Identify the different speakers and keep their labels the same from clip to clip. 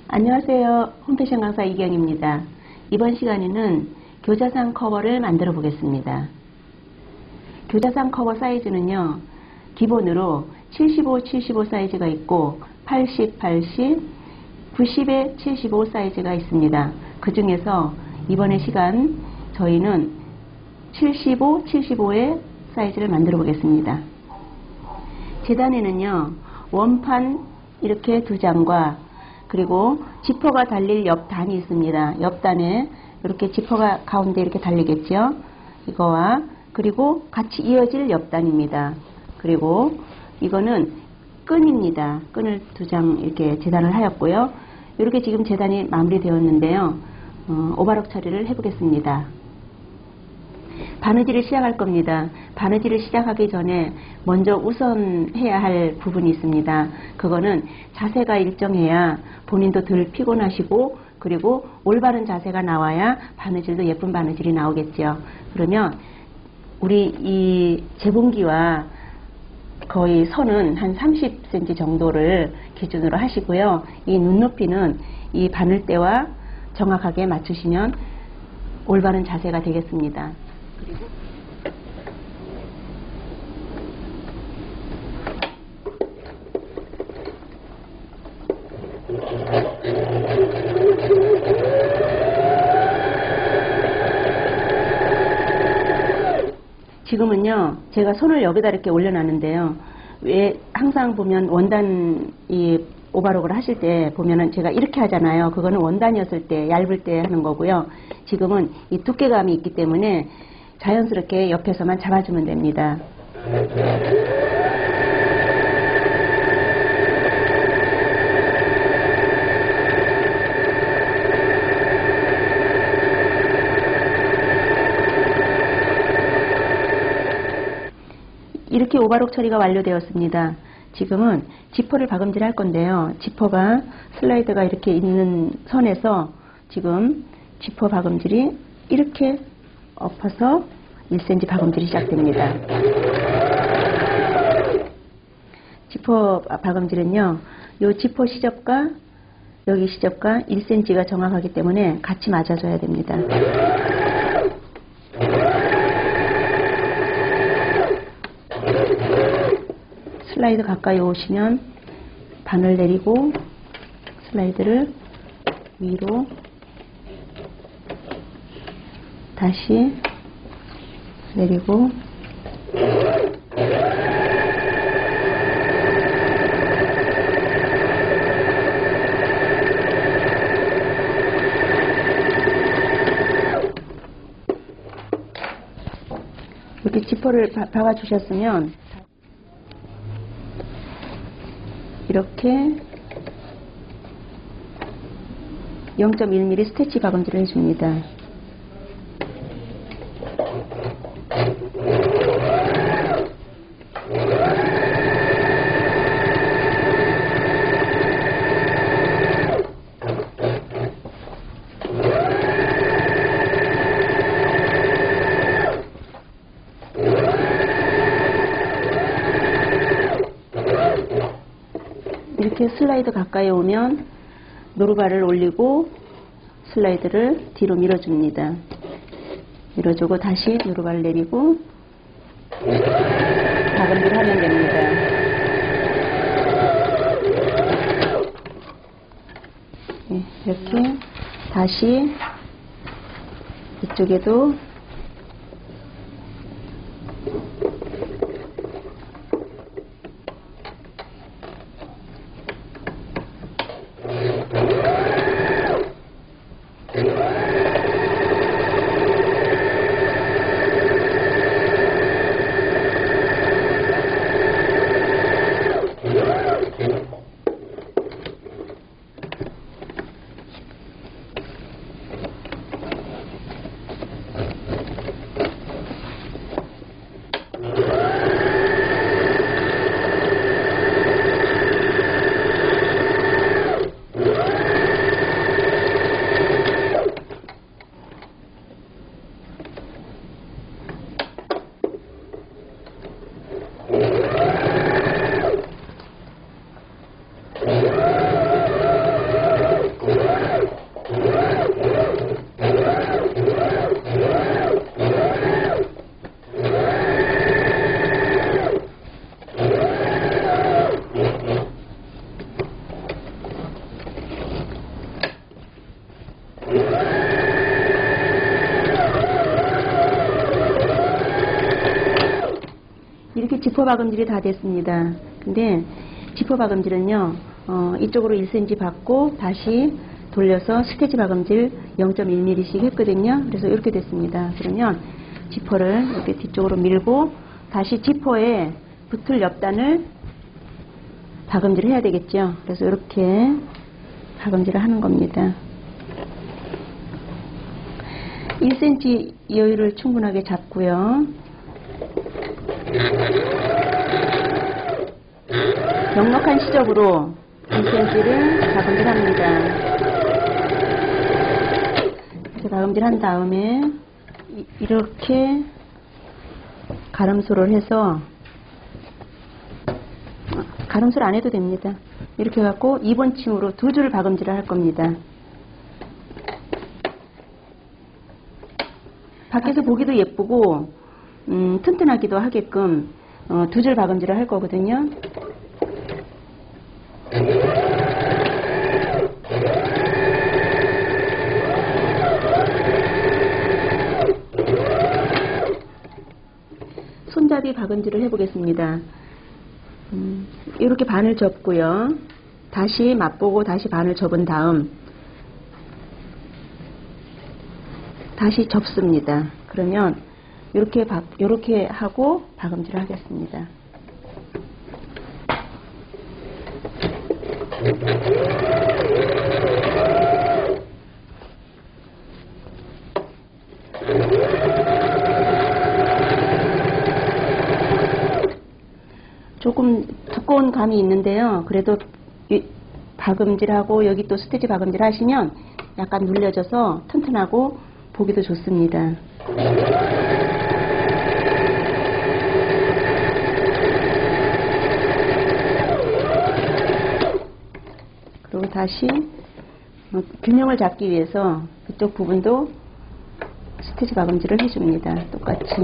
Speaker 1: 안녕하세요. 홈패션 강사 이경입니다. 이번 시간에는 교자상 커버를 만들어 보겠습니다. 교자상 커버 사이즈는요, 기본으로 75, 75 사이즈가 있고 80, 80, 90에 75 사이즈가 있습니다. 그 중에서 이번에 시간 저희는 75, 75의 사이즈를 만들어 보겠습니다. 재단에는요, 원판 이렇게 두 장과 그리고 지퍼가 달릴 옆단이 있습니다. 옆단에 이렇게 지퍼가 가운데 이렇게 달리겠죠. 이거와 그리고 같이 이어질 옆단입니다. 그리고 이거는 끈입니다. 끈을 두 장 이렇게 재단을 하였고요. 이렇게 지금 재단이 마무리되었는데요. 오버록 처리를 해보겠습니다. 바느질을 시작할 겁니다. 바느질을 시작하기 전에 먼저 우선 해야 할 부분이 있습니다. 그거는 자세가 일정해야 본인도 덜 피곤하시고 그리고 올바른 자세가 나와야 바느질도 예쁜 바느질이 나오겠죠. 그러면 우리 이 재봉기와 거의 선은 한 30cm 정도를 기준으로 하시고요. 이 눈높이는 이 바늘대와 정확하게 맞추시면 올바른 자세가 되겠습니다. 그리고 지금은요, 제가 손을 여기다 이렇게 올려놨는데요. 왜 항상 보면 원단 이 오버록을 하실 때 보면은 제가 이렇게 하잖아요. 그거는 원단이었을 때, 얇을 때 하는 거고요. 지금은 이 두께감이 있기 때문에 자연스럽게 옆에서만 잡아주면 됩니다. 이렇게 오버록 처리가 완료되었습니다. 지금은 지퍼를 박음질 할 건데요. 지퍼가 슬라이드가 이렇게 있는 선에서 지금 지퍼 박음질이 이렇게 엎어서 1cm 박음질이 시작됩니다. 지퍼 박음질은요, 요 지퍼 시접과 여기 시접과 1cm가 정확하기 때문에 같이 맞아줘야 됩니다. 슬라이드 가까이 오시면 바늘 내리고 슬라이드를 위로 다시 내리고 이렇게 지퍼를 박아 주셨으면 이렇게 0.1mm 스티치 박음질을 해줍니다. 이렇게 슬라이드 가까이 오면 노루발을 올리고 슬라이드를 뒤로 밀어줍니다. 밀어주고 다시 노루발을 내리고 박음질 하면 됩니다. 네, 이렇게 다시 이쪽에도 지퍼 박음질이 다 됐습니다. 근데 지퍼 박음질은요, 이쪽으로 1cm 받고 다시 돌려서 스테치 박음질 0.1mm씩 했거든요. 그래서 이렇게 됐습니다. 그러면 지퍼를 이렇게 뒤쪽으로 밀고 다시 지퍼에 붙을 옆단을 박음질을 해야 되겠죠. 그래서 이렇게 박음질을 하는 겁니다. 1cm 여유를 충분하게 잡고요. 넉넉한 시접으로 1cm를 박음질합니다. 이렇게 박음질한 다음에 이렇게 가름소를 해서, 가름소를 안 해도 됩니다. 이렇게 해갖고 2번 층으로 2줄 박음질을 할 겁니다. 밖에서 보기도 예쁘고 튼튼하기도 하게끔 2줄 박음질을 할 거거든요. 손잡이 박음질을 해보겠습니다. 이렇게 반을 접고요. 다시 맛보고 다시 반을 접은 다음 다시 접습니다. 그러면 이렇게 하고 박음질을 하겠습니다. 조금 두꺼운 감이 있는데요. 그래도 박음질하고 여기 또 스테치 박음질 하시면 약간 눌려져서 튼튼하고 보기도 좋습니다. 그리고 다시 균형을 잡기 위해서 그쪽 부분도 스테치 박음질을 해줍니다. 똑같이.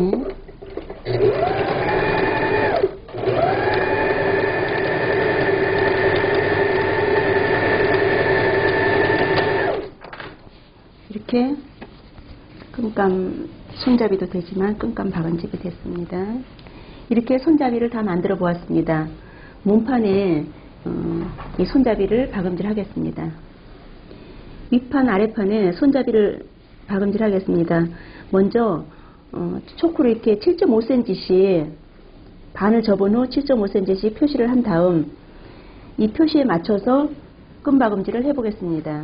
Speaker 1: 이렇게 끈감, 손잡이도 되지만 끈감 박음질이 됐습니다. 이렇게 손잡이를 다 만들어 보았습니다. 몸판에 이 손잡이를 박음질 하겠습니다. 윗판 아래판에 손잡이를 박음질 하겠습니다. 먼저 초크로 이렇게 7.5cm씩 반을 접은 후 7.5cm씩 표시를 한 다음 이 표시에 맞춰서 끈 박음질을 해보겠습니다.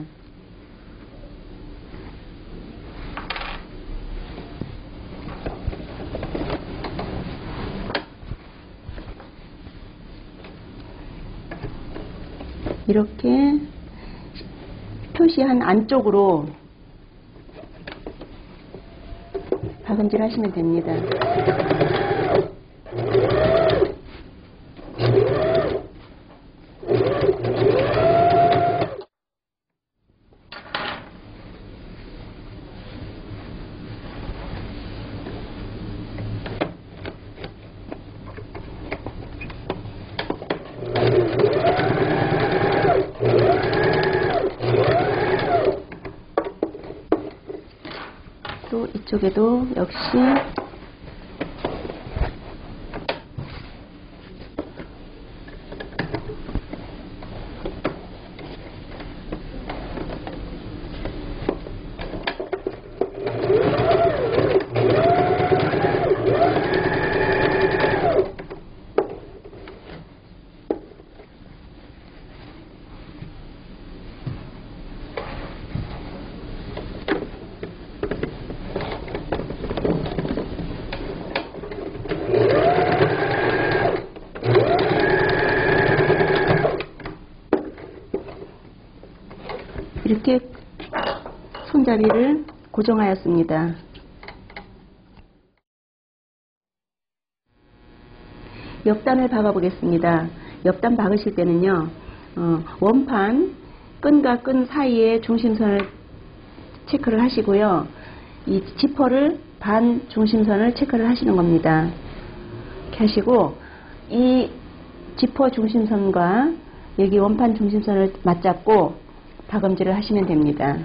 Speaker 1: 이렇게 표시한 안쪽으로 박음질 하시면 됩니다. 또 이쪽에도 역시 이렇게 손잡이를 고정하였습니다. 옆단을 박아 보겠습니다. 옆단 박으실 때는요, 원판 끈과 끈 사이에 중심선을 체크를 하시고요, 이 지퍼를 반 중심선을 체크를 하시는 겁니다. 이렇게 하시고 이 지퍼 중심선과 여기 원판 중심선을 맞잡고 박음질을 하시면 됩니다.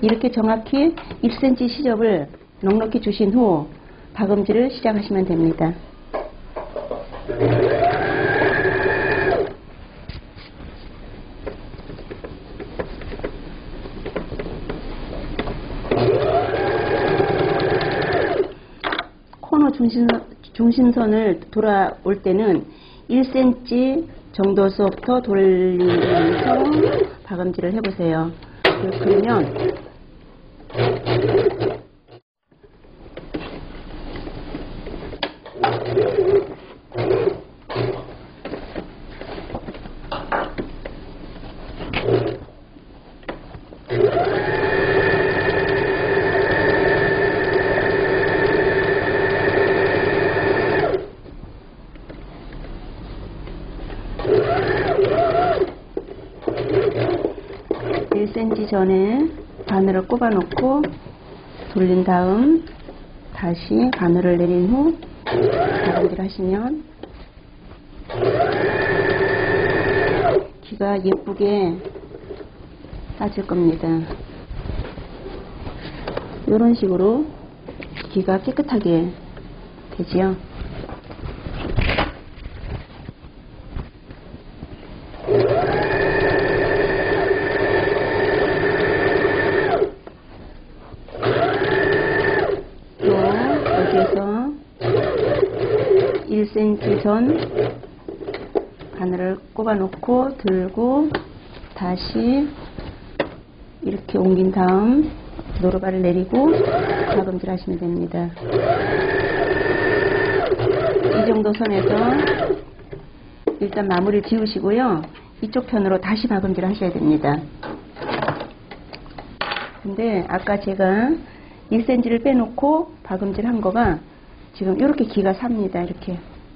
Speaker 1: 이렇게 정확히 1cm 시접을 넉넉히 주신 후 박음질을 시작하시면 됩니다. 코너 중심선을 돌아올 때는 1cm 정도서부터 돌리면서 박음질을 해보세요. 그러면 전에 바늘을 꼽아 놓고 돌린 다음 다시 바늘을 내린 후 박음질 하시면 귀가 예쁘게 빠질 겁니다. 이런 식으로 귀가 깨끗하게 되지요. 여기에서 1cm 전 바늘을 꼽아 놓고 들고 다시 이렇게 옮긴 다음 노루발을 내리고 박음질 하시면 됩니다. 이 정도 선에서 일단 마무리를 지우시고요. 이쪽 편으로 다시 박음질 하셔야 됩니다. 근데 아까 제가 1cm를 빼놓고 박음질 한 거가 지금 이렇게 귀가 삽니다. 이렇게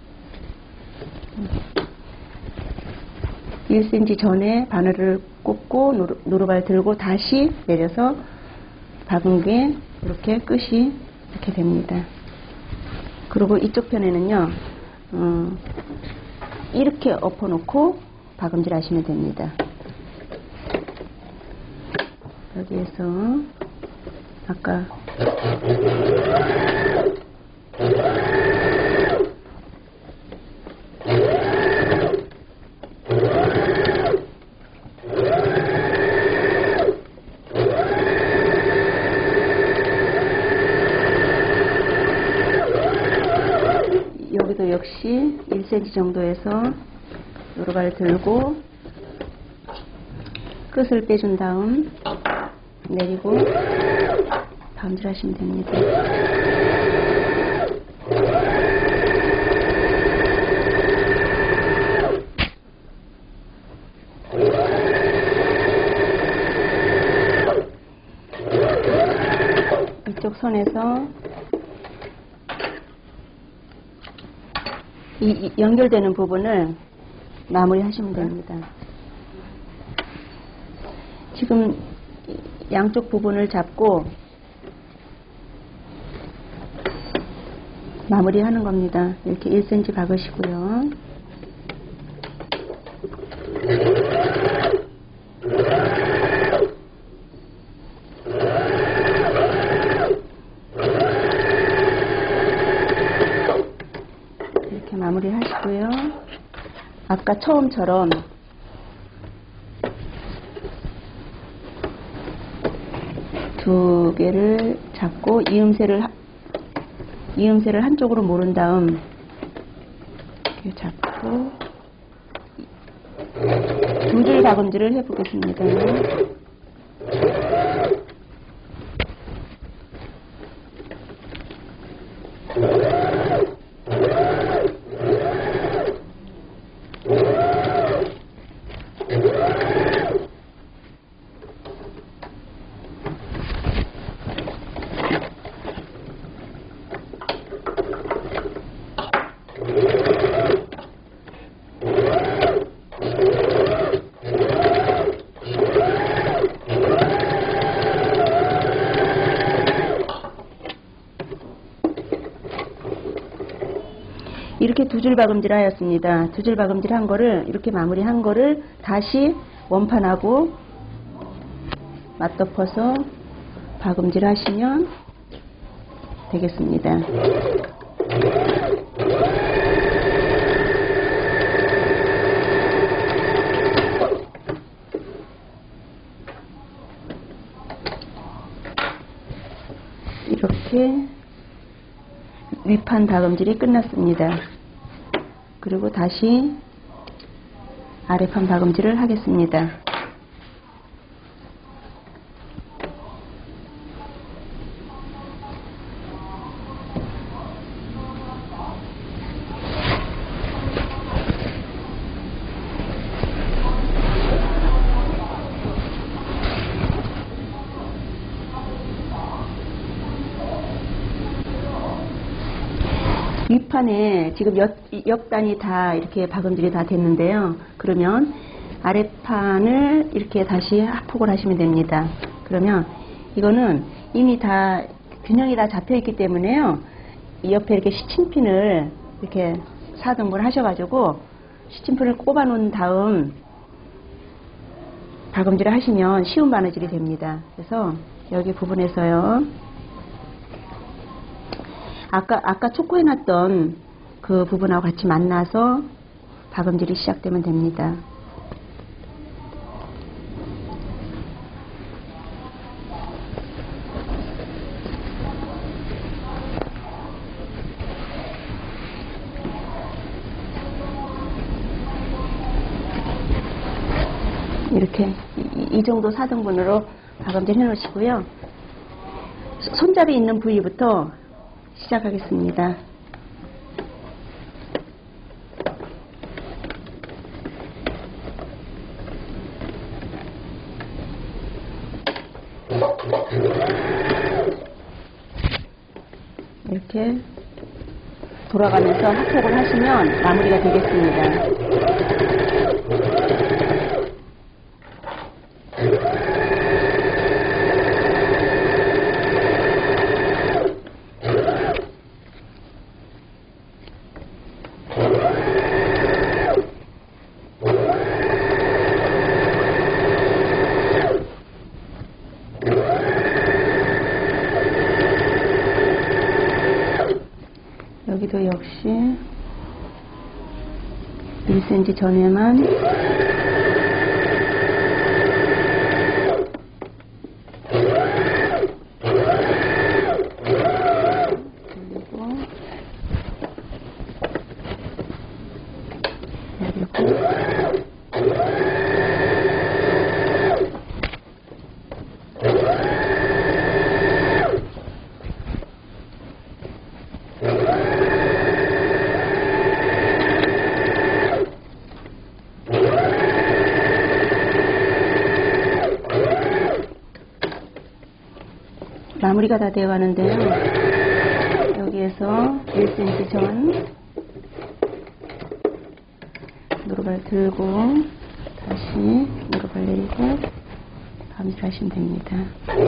Speaker 1: 1cm 전에 바늘을 꼽고 노루발 들고 다시 내려서 박은 게 이렇게 끝이 이렇게 됩니다. 그리고 이쪽 편에는요 이렇게 엎어 놓고 박음질 하시면 됩니다. 여기에서 아까 여기도 역시 1cm 정도에서 노루발을 들고 끝을 빼준 다음 내리고 박음질 하시면 됩니다. 이쪽 선에서 이 연결되는 부분을 마무리 하시면 됩니다. 지금 양쪽 부분을 잡고 마무리 하는 겁니다. 이렇게 1cm 박으시고요. 이렇게 마무리 하시고요. 아까 처음처럼 두 개를 잡고 이음새를 한쪽으로 모른 다음 이렇게 잡고 두 줄 박음질을 해보겠습니다. 이렇게 두 줄 박음질 하였습니다. 두 줄 박음질 한 거를 이렇게 마무리 한 거를 다시 원판하고 맞덮어서 박음질 하시면 되겠습니다. 이렇게 윗판 박음질이 끝났습니다. 그리고 다시 아래판 박음질을 하겠습니다. 윗판에 지금 옆단이 다 이렇게 박음질이 다 됐는데요. 그러면 아랫판을 이렇게 다시 합폭을 하시면 됩니다. 그러면 이거는 이미 다 균형이 다 잡혀 있기 때문에요. 이 옆에 이렇게 시침핀을 이렇게 4등분 하셔가지고 시침핀을 꼽아 놓은 다음 박음질을 하시면 쉬운 바느질이 됩니다. 그래서 여기 부분에서요. 아까 초코해놨던 그 부분하고 같이 만나서 박음질이 시작되면 됩니다. 이렇게 이 정도 4등분으로 박음질 해놓으시고요. 손잡이 있는 부위부터 시작하겠습니다. 이렇게 돌아가면서 합폭을 하시면 마무리가 되겠습니다. 여기도 역시 1cm 전에만 마무리가 다 되어 가는데요. 여기에서 1cm 전 노루발 들고 다시 노루발 내리고 감질하시면 됩니다.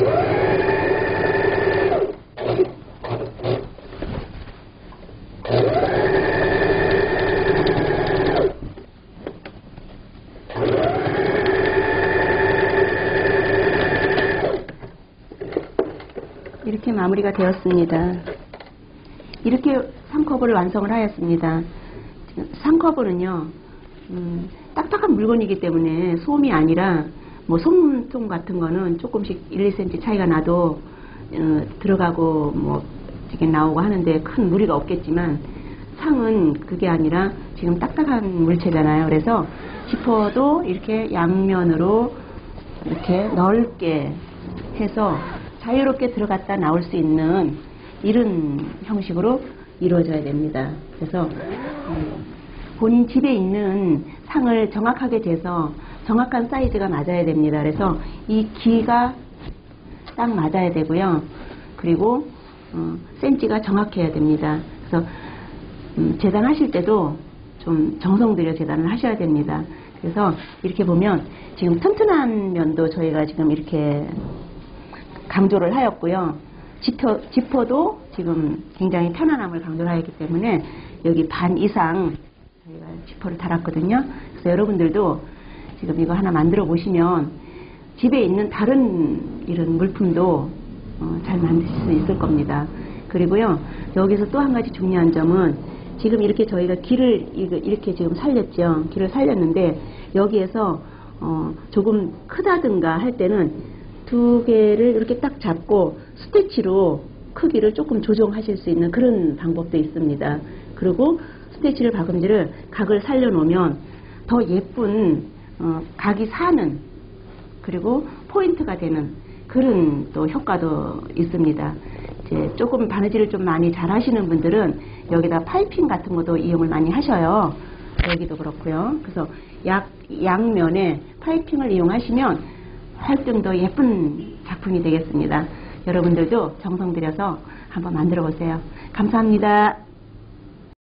Speaker 1: 이렇게 마무리가 되었습니다. 이렇게 3컵을 완성을 하였습니다. 3컵은요, 딱딱한 물건이기 때문에 솜이 아니라 뭐 솜통 같은 거는 조금씩 1, 2cm 차이가 나도 들어가고 뭐 되게 나오고 하는데 큰 무리가 없겠지만 상은 그게 아니라 지금 딱딱한 물체잖아요. 그래서 지퍼도 이렇게 양면으로 이렇게 넓게 해서 자유롭게 들어갔다 나올 수 있는 이런 형식으로 이루어져야 됩니다. 그래서 본인 집에 있는 상을 정확하게 재서 정확한 사이즈가 맞아야 됩니다. 그래서 이 길이가 딱 맞아야 되고요. 그리고 센치가 정확해야 됩니다. 그래서 재단하실 때도 좀 정성 들여 재단을 하셔야 됩니다. 그래서 이렇게 보면 지금 튼튼한 면도 저희가 지금 이렇게 강조를 하였고요. 지퍼도 지금 굉장히 편안함을 강조를 하였기 때문에 여기 반 이상 저희가 지퍼를 달았거든요. 그래서 여러분들도 지금 이거 하나 만들어 보시면 집에 있는 다른 이런 물품도 잘 만드실 수 있을 겁니다. 그리고요, 여기서 또 한 가지 중요한 점은 지금 이렇게 저희가 길을 이렇게 지금 살렸죠. 길을 살렸는데 여기에서 조금 크다든가 할 때는 두 개를 이렇게 딱 잡고 스티치로 크기를 조금 조정하실 수 있는 그런 방법도 있습니다. 그리고 스티치를 박음질을 각을 살려놓으면 더 예쁜 각이 사는 그리고 포인트가 되는 그런 또 효과도 있습니다. 이제 조금 바느질을 좀 많이 잘 하시는 분들은 여기다 파이핑 같은 것도 이용을 많이 하셔요. 여기도 그렇고요. 그래서 양면에 파이핑을 이용하시면 훨씬 더 예쁜 작품이 되겠습니다. 여러분들도 정성 들여서 한번 만들어 보세요. 감사합니다.